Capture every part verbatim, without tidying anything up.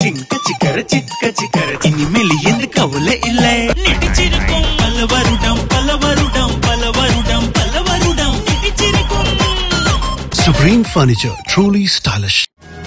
சிங்க சிக்கர சிக்க சிக்கர இனிமேல் எந்த கவலை இல்லை. நடிச்சிருக்கும் பல வருடம் பல வருடம் பல வருடம் பல வருடம் நடிச்சிருக்கும். Supreme Furniture, truly stylish.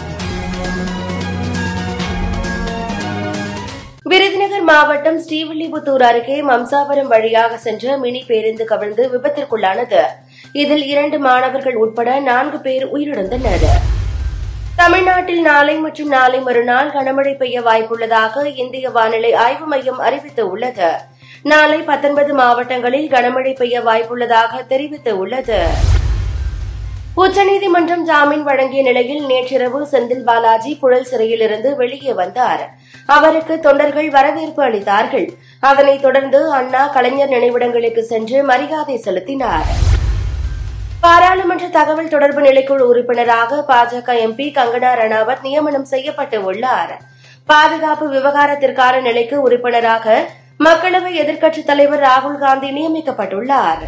Virudhunagar மாவட்டம் ஸ்ரீவில்லிபுத்தூர் அருகே மம்சாபுரம் வழியாக சென்ற மினி பேருந்து கவிழ்ந்து விபத்திற்குள்ளானது. இதில் இரண்டு மாணவர்கள் உட்பட நான்கு பேர் உயிரிழந்தனர். தமிழ்நாட்டில் நாளை மற்றும் நாளை மறுநாள் கனமழை பெய்ய வாய்ப்புள்ளதாக இந்திய வானிலை ஆய்வு மையம் அறிவித்துள்ளது. நாளை பத்தொன்பது மாவட்டங்களில் கனமழை பெய்ய வாய்ப்புள்ளதாக தெரிவித்துள்ளது. உச்சநீதிமன்றம் ஜாமீன் வழங்கிய நிலையில் நேற்றிரவு செந்தில் பாலாஜி புழல் சிறையில் இருந்து வெளியே வந்தார். அவருக்கு தொண்டர்கள் வரவேற்பு அளித்தார்கள். அதனைத் தொடர்ந்து அண்ணா கலைஞர் நினைவிடங்களுக்கு சென்று மரியாதை செலுத்தினார். பாராளுமன்ற தகவல் தொடர்பு நிலைக்குழு உறுப்பினராக பாஜக எம்பி கங்கனா ரணாவத் நியமனம் செய்யப்பட்டுள்ளார். பாதுகாப்பு விவகாரத்திற்கான நிலைக்கு உறுப்பினராக மக்களவை எதிர்க்கட்சித் தலைவர் ராகுல்காந்தி நியமிக்கப்பட்டுள்ளார்.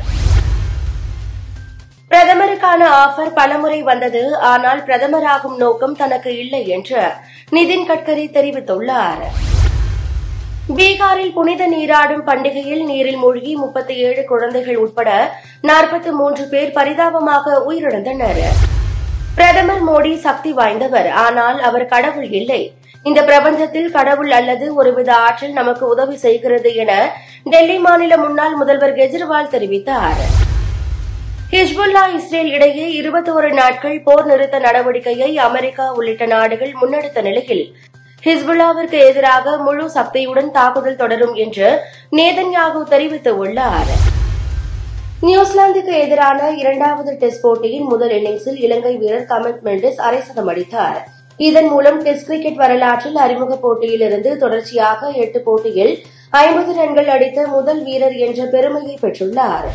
பிரதமருக்கான ஆஃபர் பலமுறை வந்தது, ஆனால் பிரதமராகும் நோக்கம் தனக்கு இல்லை என்று நிதின் கட்கரி தெரிவித்துள்ளார். பீகாரில் புனித நீராடும் பண்டிகையில் நீரில் மூழ்கி முப்பத்தி ஏழு குழந்தைகள் உட்பட நாற்பத்தி மூன்று பேர் பரிதாபமாக உயிரிழந்தனர். பிரதமர் மோடி சக்தி வாய்ந்தவர், ஆனால் அவர் கடவுள் இல்லை. இந்த பிரபஞ்சத்தில் கடவுள் அல்லது ஒருவித ஆற்றல் நமக்கு உதவி செய்கிறது என டெல்லி மாநில முன்னாள் முதல்வர் கெஜ்ரிவால் தெரிவித்தார். ஹிஸ்புல்லா இஸ்ரேல் இடையே இருபத்தி ஒரு நாட்கள் போர் நிறுத்த நடவடிக்கையை அமெரிக்கா உள்ளிட்ட நாடுகள் முன்னெடுத்த நிலையில் ஹிஸ்புல்லாவிற்கு எதிராக முழு சக்தியுடன் தாக்குதல் தொடரும் என்று நேதன்யாகு தெரிவித்துள்ளார். நியூசிலாந்துக்கு எதிரான இரண்டாவது டெஸ்ட் போட்டியின் முதல் இன்னிங்ஸில் இலங்கை வீரர் கமெட் மெண்டிஸ் அரை சதம் அடித்தார். இதன் மூலம் டெஸ்ட் கிரிக்கெட் வரலாற்றில் அறிமுக போட்டியிலிருந்து தொடர்ச்சியாக எட்டு போட்டியில் ஐம்பது ரன்கள் அடித்த முதல் வீரர் என்ற பெருமையை பெற்றுள்ளார்.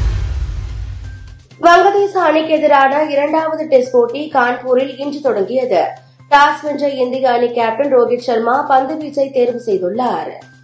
வங்கதேச அணிக்கு எதிரான இரண்டாவது டெஸ்ட் போட்டி கான்பூரில் இன்று தொடங்கியது. டாஸ் வென்ற இந்திய அணி கேப்டன் ரோஹித் சர்மா பந்து வீச்சை தேர்வு செய்துள்ளார்.